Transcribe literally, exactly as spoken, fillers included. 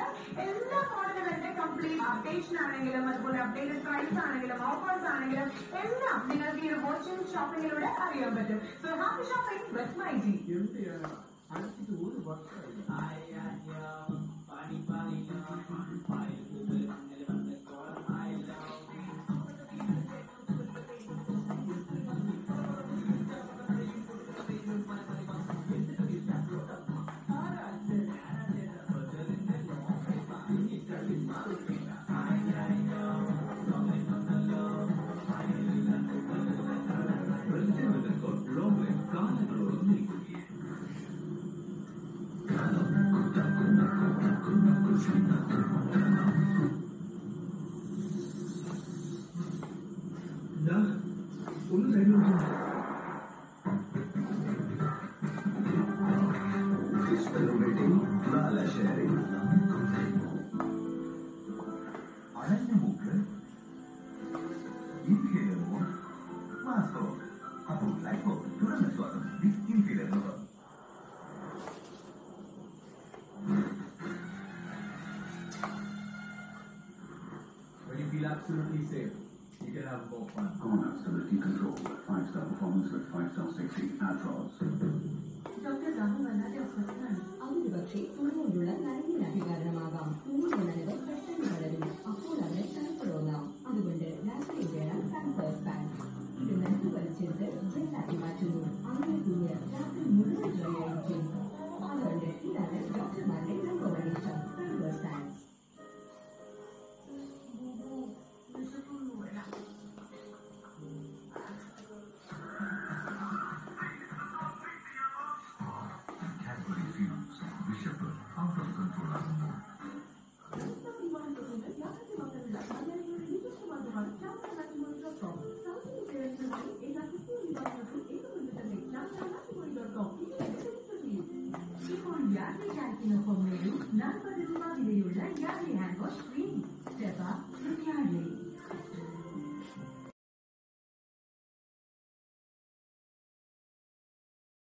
എല്ലാ മോഡലുകളുടെ complete updation ആണെങ്കിലും അതുപോലെ അപ്ഡേറ്റഡ് പ്രൈസ് ആണെങ്കിലും ഓഫേഴ്സ് ആണെങ്കിലും എല്ലാം നിങ്ങൾക്ക് ഈ ഒരു വാച്ചിങ് ഷോപ്പിങ്ങിലൂടെ അറിയാൻ പറ്റും. So happy shopping with my G. ഒരു വർഷമായി ഒന്ന് കഴിഞ്ഞു അടഞ്ഞ മൂക്ക് ഇൻഹേലർ മോഡ് മാസ്ക് ഓഫ് അപ്പോൾ ലൈഫ് ഓഫ് തുറന്ന ശ്വാസം inhaler mode. When you feel absolutely safe, you can have more fun. Come on, stability control. Five star performance with five star sexy Atros. Doctor Wayanad hospital. അവര് പക്ഷേ തുറന്നുകൊണ്ടുള്ള നരമ്പിനാക്കി കാരണമാകാം. മൂന്ന് നനവ് പെട്ടെന്ന് വളരും. അപ്പോൾ അവരെ തണുപ്പുറങ്ങാം. അതുകൊണ്ട് രാത്രി വേണം പാമ്പേഴ്സ് പാഡ്. ഇത് നനവ് വലിച്ചെടുത്ത് ജെല്ലാക്കി മാറ്റുന്നു. അങ്ങനെ കുഞ്ഞ് രാത്രി മുഴുവൻ ഡ്രൈ ആയിരിക്കും. അതുകൊണ്ട് ഇതാണ് ഡോക്ടർമാരുടെ നമ്പർ വൺ ഇഷ്ടം Pampers pad. Out of control animal. ഇപ്പോൾ യാത്രി ടാങ്കിനൊപ്പം നേടും നാൽപ്പത് രൂപ വിലയുള്ള യാത്രി ഹാൻഡ് വാഷ് ഫ്രീ